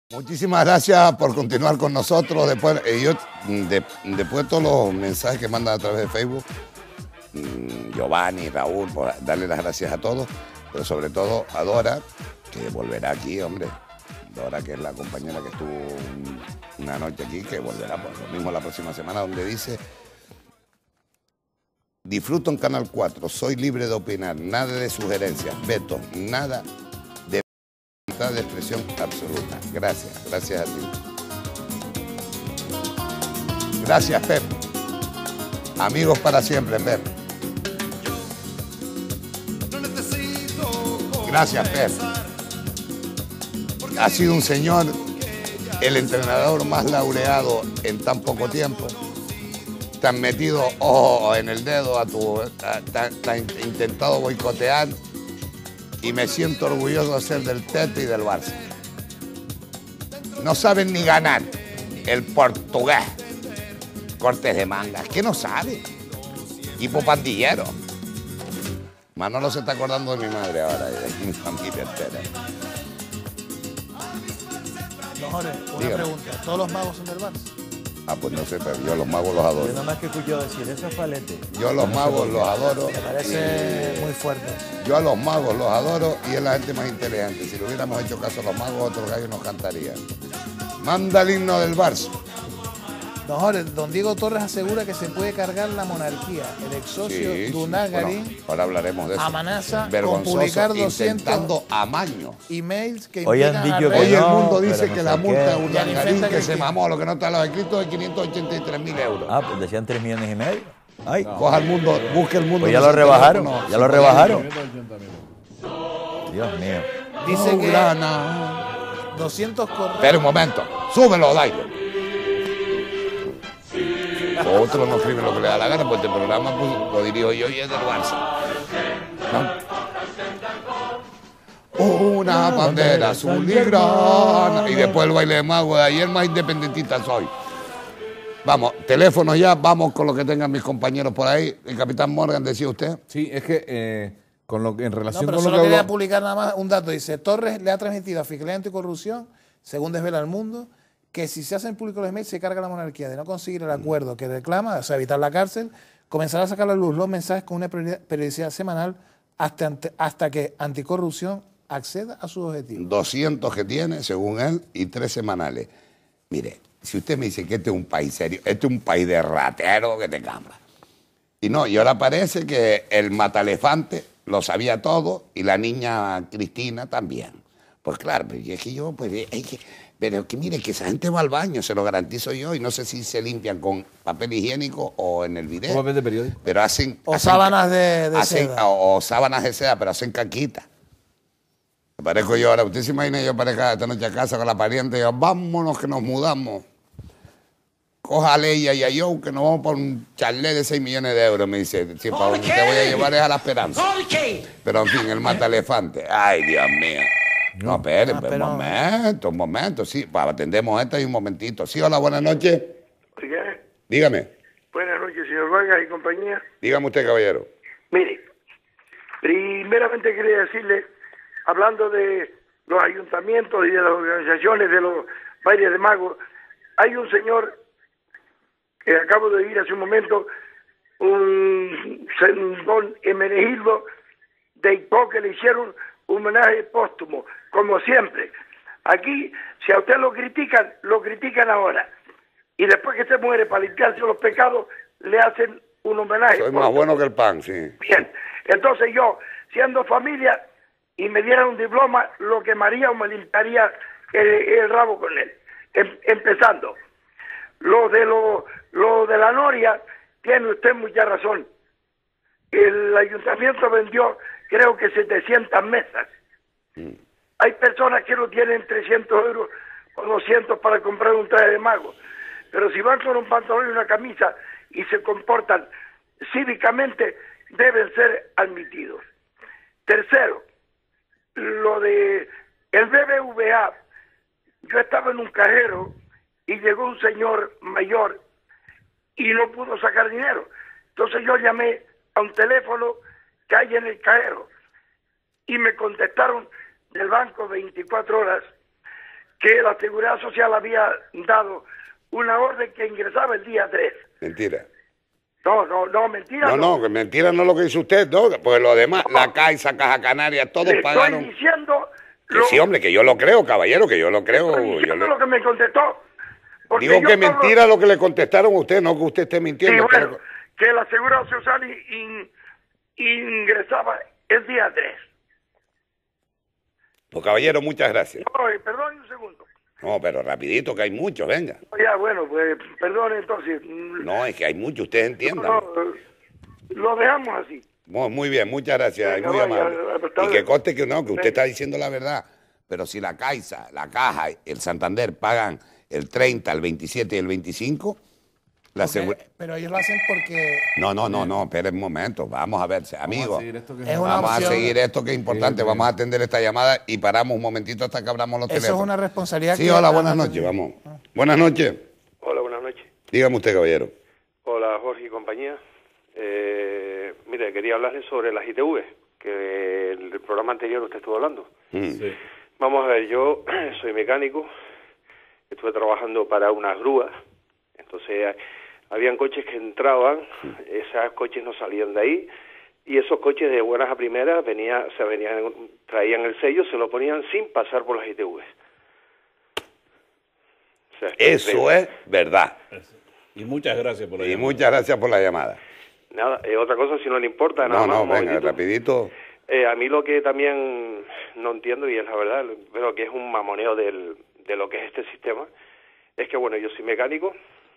Muchísimas gracias por continuar con nosotros. Después de todos los mensajes que mandan a través de Facebook, Giovanni, Raúl, por darle las gracias a todos, pero sobre todo a Dora, que volverá aquí, hombre. Dora, que es la compañera que estuvo una noche aquí, que volverá por lo mismo la próxima semana, donde dice: disfruto en Canal 4, soy libre de opinar, nada de sugerencias, veto, nada de libertad de expresión absoluta. Gracias, gracias a ti. Gracias, Pep. Amigos para siempre, Pep. Gracias, Pep. Ha sido un señor, el entrenador más laureado en tan poco tiempo. Te han metido ojo en el dedo te han intentado boicotear, y me siento orgulloso de ser del Tete y del Barça. No saben ni ganar el portugués. Cortes de mangas, ¿qué no sabe? Tipo pandillero. Manolo se está acordando de mi madre ahora y de mi familia entera. No, Jorge, una pregunta. ¿Todos los magos son del Barça? Ah, pues no sé, pero yo los magos los adoro. Yo nada más que escucho decir, eso es palete. Yo los magos los adoro. Me parece muy fuerte. Yo a los magos los adoro y es la gente más inteligente. Si le hubiéramos hecho caso a los magos, otros gallos nos cantarían. Manda el himno del Barça. Don Jorge, don Diego Torres asegura que se puede cargar la monarquía. El ex socio Dunagarín, bueno, ahora hablaremos de eso. amenaza con publicar 200 amaños. emails que Hoy han implican dicho que Hoy el no, mundo dice pero que no la sé multa de qué. Urdangarín, que se que- mamó, lo que no está en los escritos, es 583.000 euros. Ah, pues decían 3,5 millones. Ay, Coja el mundo, busque el mundo. pues ya en lo ese rebajaron, teléfono. ya lo rebajaron. Dios mío. dice que Urana. 200 correos. Espera un momento, súbelo, Dairo. Otro no escribe lo que le da la gana, pues este programa pues, lo dirijo yo y es del Barça. ¿No? Una bandera azul y grana. Y después el baile de mago de ayer, más independentista soy. Vamos, teléfono ya, vamos con lo que tengan mis compañeros por ahí. El capitán Morgan, decía usted. Sí, es que en No, relación pero con lo solo que quería habló... publicar nada más un dato. Dice, Torres le ha transmitido a Fiscalía Anticorrupción, según desvela el mundo, que si se hacen públicos los emails se carga la monarquía. De no conseguir el acuerdo que reclama, o sea, evitar la cárcel, comenzará a sacar a la luz los mensajes con una periodicidad semanal hasta que Anticorrupción acceda a sus objetivos. 200 que tiene, según él, y 3 semanales. Mire, si usted me dice que este es un país serio, este es un país de ratero que te cambra. Y no, y ahora parece que el matalefante lo sabía todo y la niña Cristina también. Pues claro, pero es que yo, pues, pero que mire, que esa gente va al baño, se lo garantizo yo, y no sé si se limpian con papel higiénico o en el video. O papel de periódico. Pero hacen... O sábanas de hacen, seda. o sábanas de seda, pero hacen caquita. Me parezco yo ahora, usted se imagina yo parezca esta noche a casa con la pariente y yo, vámonos que nos mudamos. Cójale ella y a yo que nos vamos por un chalet de 6 millones de euros, me dice. Si para donde te voy a llevar es a la Esperanza. Pero en fin, el mata elefante. Ay, Dios mío. No, espere, un momento, sí. Pues atendemos esta y un momentito. Sí, hola, buenas noches. Oiga, Dígame, buenas noches, señor Vargas y compañía. dígame usted, caballero. Mire, primeramente quería decirle, hablando de los ayuntamientos y de las organizaciones de los bailes de magos, hay un señor que acabo de oír hace un momento, un don Hermenegildo de Ipó, que le hicieron un homenaje póstumo, como siempre. Aquí, si a usted lo critican ahora. Y después que se muere para limpiarse los pecados, le hacen un homenaje. Soy más bueno que el pan, sí. Bien, entonces yo, siendo familia, y me dieran un diploma, lo quemaría o me limpiaría el rabo con él. Empezando, lo de la noria, tiene usted mucha razón. El ayuntamiento vendió, creo que 700 mesas. Hay personas que no tienen 300 euros o 200 para comprar un traje de mago. Pero si van con un pantalón y una camisa y se comportan cívicamente, deben ser admitidos. Tercero, lo de el BBVA. Yo estaba en un cajero y llegó un señor mayor y no pudo sacar dinero. Entonces yo llamé a un teléfono que hay en el cajero y me contestaron del banco 24 horas que la Seguridad Social había dado una orden que ingresaba el día 3. Mentira. No, mentira. No, que mentira no es lo que dice usted, no, pues lo demás, la Caixa, Caja Canaria, todos Le pagaron. estoy diciendo... Que sí, hombre, que yo lo creo, caballero, que yo lo creo. Estoy diciendo lo que me contestó. Porque Digo yo que todo- mentira lo que le contestaron a usted, no que usted esté Sí, mintiendo. bueno, que la Seguridad Social ingresaba el día 3. Pues caballero, muchas gracias. No, perdón un segundo. No, pero rapidito, que hay muchos, venga. Ya, bueno, pues perdón entonces. No, es que hay muchos, ustedes entiendan. No, lo dejamos así. Muy bien, muchas gracias, Venga, muy vaya, amable. hasta Y que luego. conste que no, que usted Venga. está diciendo la verdad. Pero si la Caixa, la Caja, el Santander pagan el 30, el 27 y el 25, la seguridad... Pero ellos lo hacen porque No, espera un momento, vamos a ver, amigos. es una Vamos a opción. seguir esto que es importante, vamos a atender esta llamada y paramos un momentito hasta que abramos los Eso teléfonos. es una responsabilidad Sí, que... hola, buenas noches, vamos. Buenas noches. Hola, buenas noches. Dígame usted, caballero. Hola, Jorge y compañía. Mire, quería hablarles sobre las ITV, que el programa anterior usted estuvo hablando. Vamos a ver, yo soy mecánico, estuve trabajando para unas grúas, entonces habían coches que entraban, esos coches no salían de ahí, y esos coches de buenas a primeras traían el sello, se lo ponían sin pasar por las ITV. O sea, Eso es verdad. Y muchas gracias por la Y llamada. muchas gracias por la llamada. Nada, otra cosa si no le importa, nada más. No, un venga, momentito. rapidito. A mí lo que también no entiendo, y es la verdad, pero que es un mamoneo de lo que es este sistema, es que, bueno, yo soy mecánico,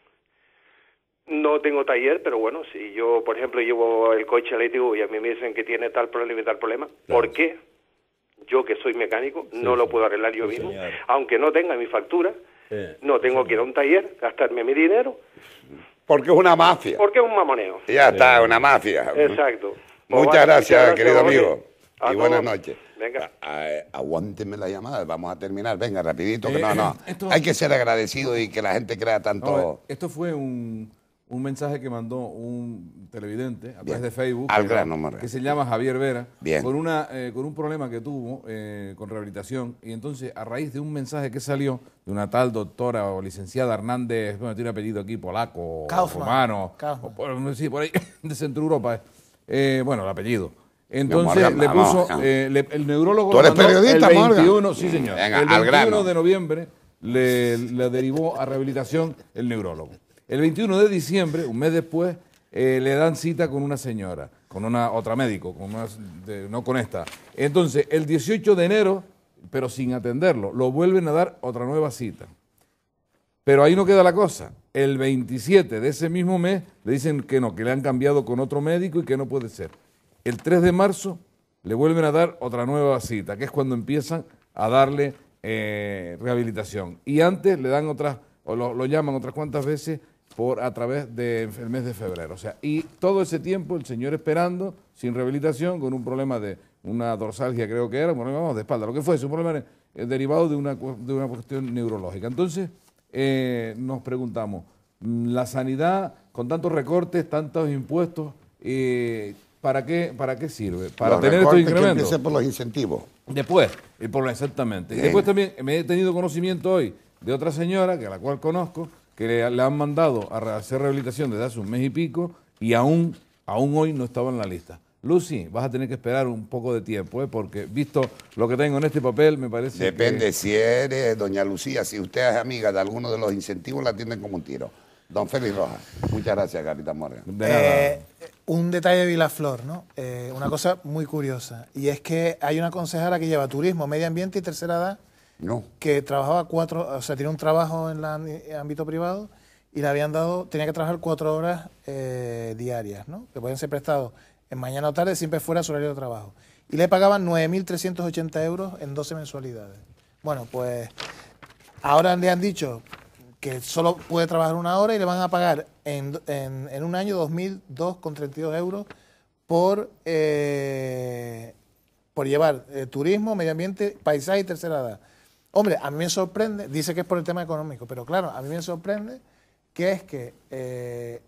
no tengo taller, pero bueno, si yo, por ejemplo, llevo el coche al ITV y a mí me dicen que tiene tal problema y tal problema, ¿por qué yo, que soy mecánico, no lo puedo arreglar yo mismo? señor. Aunque no tenga mi factura, no tengo que ir a un taller, gastarme mi dinero, Porque es una mafia. porque es un mamoneo. Ya está, una mafia. Exacto. Pues Muchas vale, gracias, querido Jorge. amigo. A Y buenas todos. noches. Venga. Aguánteme la llamada, vamos a terminar. Venga, rapidito, que esto- Hay que ser agradecido y que la gente crea tanto... No, esto fue un mensaje que mandó un televidente a través de Facebook Al grano, Morgan. que se llama Javier Vera Bien. con un problema que tuvo con rehabilitación, y entonces a raíz de un mensaje que salió de una tal doctora o licenciada Hernández, bueno, tiene un apellido aquí polaco, Kaufmann. romano, Kaufmann. sí, por ahí de Centro Europa, bueno, el apellido. Entonces Morgan, le vamos, puso vamos. el neurólogo ¿Tú lo eres mandó periodista, el Morgan? 21, sí señor, Venga, el al 21 grano. de noviembre le derivo a rehabilitación el neurólogo. El 21 de diciembre, un mes después, le dan cita con una señora, con una otra médico, no con esta. Entonces, el 18 de enero, pero sin atenderlo, lo vuelven a dar otra nueva cita. Pero ahí no queda la cosa. El 27 de ese mismo mes le dicen que no, que le han cambiado con otro médico y que no puede ser. El 3 de marzo le vuelven a dar otra nueva cita, que es cuando empiezan a darle rehabilitación. Y antes le dan otras, o lo llaman otras cuantas veces a través del mes de febrero. O sea, y todo ese tiempo el señor esperando, sin rehabilitación, con un problema de una dorsalgia, creo que era, un problema de espalda, lo que fuese, un problema derivado de una cuestión neurológica. Entonces, nos preguntamos, la sanidad, con tantos recortes, tantos impuestos, ¿para qué sirve? Para Los tener estos recortes que incrementos. empiecen por los incentivos. Después, exactamente. Y Bien. después también me he tenido conocimiento hoy de otra señora, que a la cual conozco, que le han mandado a hacer rehabilitación desde hace un mes y pico y aún hoy no estaba en la lista. Lucy, vas a tener que esperar un poco de tiempo, porque visto lo que tengo en este papel, me parece Depende, que... si eres doña Lucía, si usted es amiga de alguno de los incentivos, la atienden como un tiro. Don Félix Rojas. Muchas gracias, Capitán Morgan. De nada. Un detalle de Vilaflor, ¿no? Una cosa muy curiosa, y es que hay una consejera que lleva turismo, medio ambiente y tercera edad, No. que trabajaba tiene un trabajo en el ámbito privado y le habían dado, tenía que trabajar 4 horas diarias, ¿no? Que pueden ser prestados en mañana o tarde, siempre fuera su horario de trabajo. Y le pagaban 9.380 euros en 12 mensualidades. Bueno, pues ahora le han dicho que solo puede trabajar 1 hora y le van a pagar en un año 2.002,32 euros por llevar turismo, medio ambiente, paisaje y tercera edad. Hombre, a mí me sorprende, dice que es por el tema económico, pero claro, a mí me sorprende que es que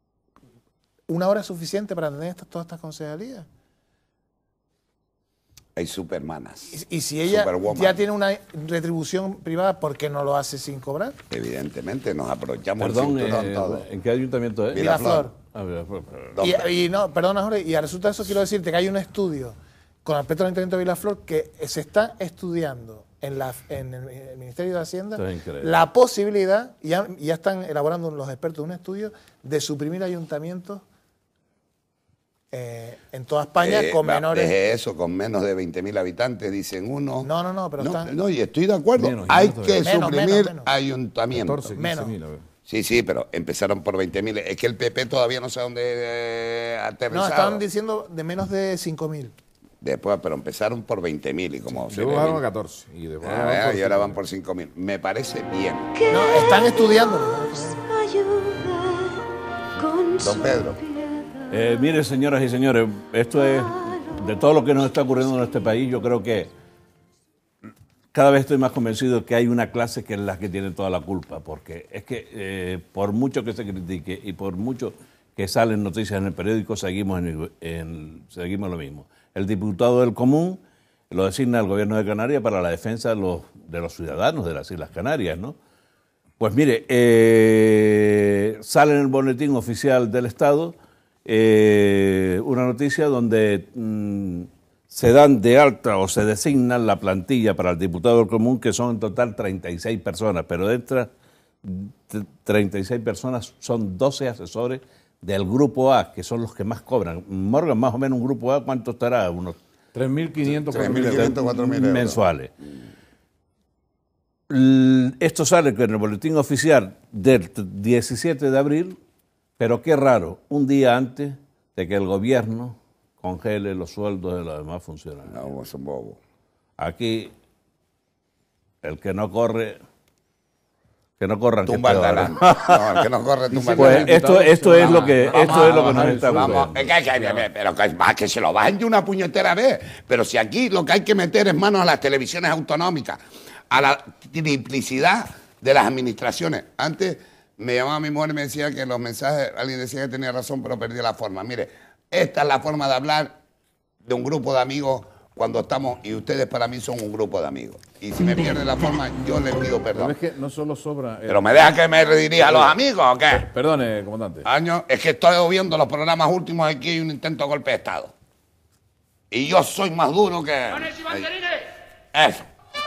1 hora es suficiente para tener todas estas concejalías. Hay supermanas. Y si ella Superwoman. ya tiene una retribución privada, ¿por qué no lo hace sin cobrar? Evidentemente, nos aprovechamos Perdón, el cinturón todo. ¿en qué ayuntamiento es? Miraflor. Ah, Miraflor. Perdona, Jorge, y resulta de eso quiero decirte que hay un estudio con respecto al Ayuntamiento de Miraflor que se está estudiando en el Ministerio de Hacienda Esto es increíble. la posibilidad, y ya están elaborando los expertos un estudio, de suprimir ayuntamientos en toda España con menores... Eso, con menos de 20.000 habitantes, dicen uno. No, pero están... No, y estoy de acuerdo. Menos, Hay menos que todavía. suprimir Menos. ayuntamientos. 14, 15 Menos. mil, a ver. Sí, pero empezaron por 20.000. Es que el PP todavía no sé dónde ha No, aterrizado. estaban diciendo de menos de 5.000. Después, pero empezaron por 20.000 y como se Luego ve bajaron a bien. 14. Y después Ah, bajaron por y ahora 5.000. van por 5.000. Me parece bien. No, están estudiando. Don Pedro. Mire, señoras y señores, esto es, de todo lo que nos está ocurriendo en este país, yo creo que cada vez estoy más convencido que hay una clase que es la que tiene toda la culpa, porque es que por mucho que se critique y por mucho que salen noticias en el periódico, seguimos seguimos lo mismo. El diputado del Común lo designa el gobierno de Canarias para la defensa de los ciudadanos de las Islas Canarias, ¿no? Pues mire, sale en el boletín oficial del Estado una noticia donde se dan de alta o se designan la plantilla para el diputado del Común, que son en total 36 personas, pero de estas 36 personas son 12 asesores del Grupo A, que son los que más cobran. Morgan, más o menos un Grupo A, ¿cuánto estará? Unos 3.500, 4.000 3.500, 4.000 euros. mensuales. Esto sale en el boletín oficial del 17 de abril, pero qué raro, un día antes de que el gobierno congele los sueldos de los demás funcionarios. No, vos sos bobo. Aquí, el que no corre, que no corran, que Tumba el peor. talán. No, el que no corre, tumba el Pues talán. esto es lo que nos está Vamos, ocurriendo. pero que se lo bajen de una puñetera vez. Pero si aquí lo que hay que meter es manos a las televisiones autonómicas, a la triplicidad de las administraciones. Antes me llamaba mi mujer y me decía que los mensajes, alguien decía que tenía razón, pero perdía la forma. Mire, esta es la forma de hablar de un grupo de amigos cuando estamos, y ustedes para mí son un grupo de amigos. Y si me pierde la forma, yo les pido Pero perdón. es que no solo sobra... ¿Pero me deja que me redirija a los amigos o qué? Perdone, comandante. Es que estoy viendo los programas últimos, aquí hay un intento de golpe de Estado. Y yo soy más duro que... Eso.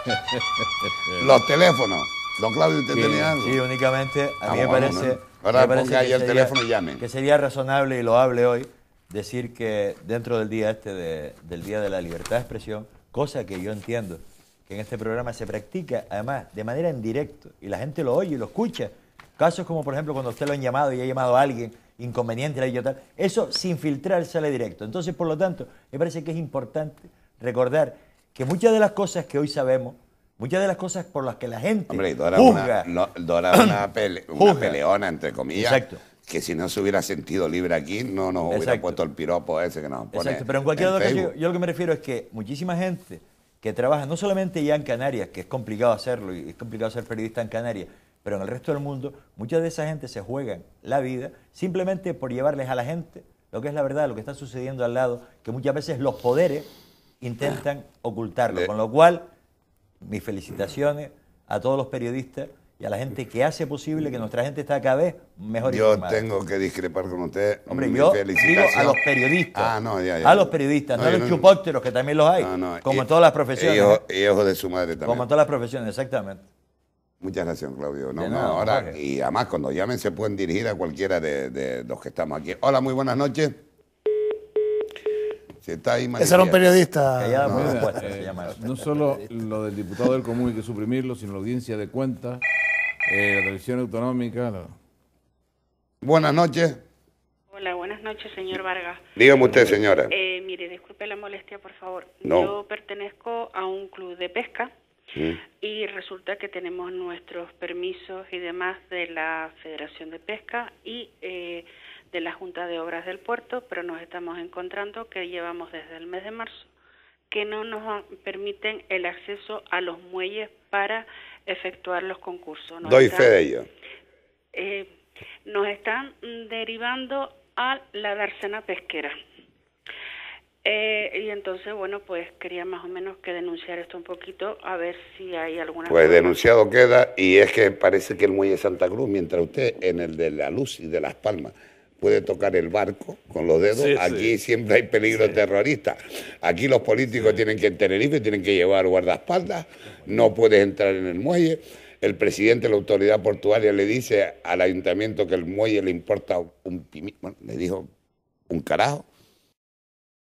Los teléfonos. Don Claudio, ¿usted tenía algo? Sí, únicamente a mí me Vamos, parece, ¿no? Ahora me parece ponga ahí que el sería- teléfono y llamen. que sería razonable y loable hoy decir que dentro del día del Día de la Libertad de Expresión, cosa que yo entiendo que en este programa se practica además de manera en directo y la gente lo oye y lo escucha. Casos como por ejemplo cuando usted lo han llamado y ha llamado a alguien inconveniente, le ha dicho tal, eso sin filtrar sale directo. Entonces, por lo tanto, me parece que es importante recordar que muchas de las cosas que hoy sabemos, muchas de las cosas por las que la gente Hombre, y Dora juzga, una Juzga. peleona, entre comillas, Exacto. que si no se hubiera sentido libre aquí, no nos hubiera Exacto. puesto el piropo ese que nos pone. Exacto, pero en cualquier otro caso, Facebook. yo lo que me refiero es que muchísima gente que trabaja, no solamente ya en Canarias, que es complicado hacerlo y es complicado ser periodista en Canarias, pero en el resto del mundo, mucha de esa gente se juegan la vida simplemente por llevarles a la gente lo que es la verdad, lo que está sucediendo al lado, que muchas veces los poderes intentan ocultarlo. Con lo cual, mis felicitaciones a todos los periodistas y a la gente que hace posible que nuestra gente esté cada vez mejor Yo informada. tengo que discrepar con usted. Hombre, Mi yo digo felicitación. a los periodistas. Ah, no, ya. A los periodistas, no a yo los chupópteros, que también los hay. Como en todas las profesiones. Hijo de su madre también. Como en todas las profesiones, exactamente. Muchas gracias, Claudio. No, De no, nada, ahora, Jorge. y además cuando llamen se pueden dirigir a cualquiera de los que estamos aquí. Hola, muy buenas noches. Si está ahí, Ese era un periodista. Callada por Mira, respuesta, se llama. no solo lo del diputado del Común hay que suprimirlo, sino la audiencia de cuentas, la televisión autonómica. Buenas noches. Hola, buenas noches, señor Vargas. Dígame usted, señora. Mire, disculpe la molestia, por favor. No. Yo pertenezco a un club de pesca Sí. y resulta que tenemos nuestros permisos y demás de la Federación de Pesca y de la Junta de Obras del Puerto, pero nos estamos encontrando que llevamos desde el mes de marzo que no nos permiten el acceso a los muelles para efectuar los concursos. Doy fe de ello. Nos están derivando a la dársena pesquera. Y entonces, bueno, pues quería más o menos que denunciar esto un poquito, a ver si hay alguna... Pues denunciado queda, y es que parece que el muelle Santa Cruz, mientras usted en el de La Luz y de Las Palmas puede tocar el barco con los dedos, Sí, aquí sí. siempre hay peligro terrorista. Aquí los políticos tienen que en Tenerife, tienen que llevar guardaespaldas, no puedes entrar en el muelle. El presidente de la autoridad portuaria le dice al ayuntamiento que el muelle le importa un pimiento, bueno, le dijo un carajo.